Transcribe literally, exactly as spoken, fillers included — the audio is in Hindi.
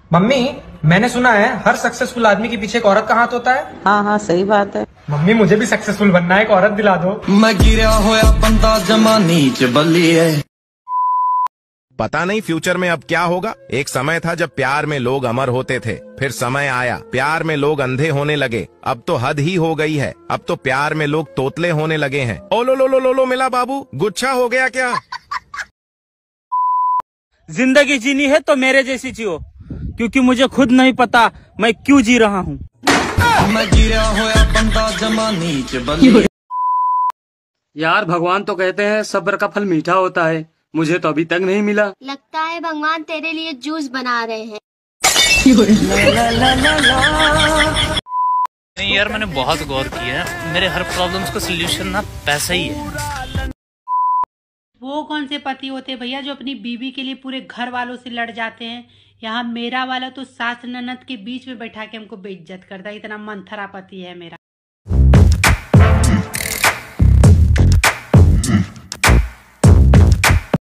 मम्मी, मैंने सुना है हर सक्सेसफुल आदमी के पीछे एक औरत का हाथ होता है। हाँ हाँ सही बात है। मम्मी, मुझे भी सक्सेसफुल बनना है, एक औरत दिला दो। मैं गिरा होया बंदा जमा नीच बल्ली है। पता नहीं फ्यूचर में अब क्या होगा। एक समय था जब प्यार में लोग अमर होते थे, फिर समय आया प्यार में लोग अंधे होने लगे। अब तो हद ही हो गई है, अब तो प्यार में लोग तोतले होने लगे हैं। ओ लो लो लो लो लो मिला बाबू, गुच्छा हो गया क्या? जिंदगी जीनी है तो मेरे जैसी जियो, क्योंकि मुझे खुद नहीं पता मैं क्यों जी रहा हूँ। मैं गिरा होया बंदा जमा नीच बल्ली। यार भगवान तो कहते हैं सब्र का फल मीठा होता है, मुझे तो अभी तक नहीं मिला। लगता है भगवान तेरे लिए जूस बना रहे हैं। नहीं यार, मैंने बहुत गौर किया है, मेरे हर प्रॉब्लम्स का सलूशन ना पैसा ही है। वो कौन से पति होते भैया जो अपनी बीवी के लिए पूरे घर वालों से लड़ जाते हैं। यहाँ मेरा वाला तो सास ननद के बीच में बैठा के हमको बेइज्जत करता है, इतना मंथरा पति है मेरा।